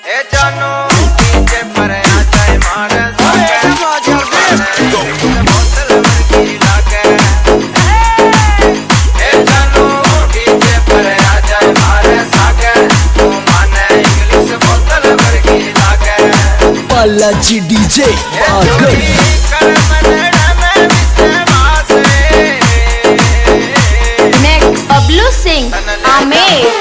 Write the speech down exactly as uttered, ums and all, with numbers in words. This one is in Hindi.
ए जानो डीजे पर आ जाए मारे साके बोतल भर की लाके ए जानो डीजे पर आ जाए मारे साके तू माने इंग्लिश बोतल भर की लाके बालाजी डीजे पागल Next, Bablu Singh, Amer.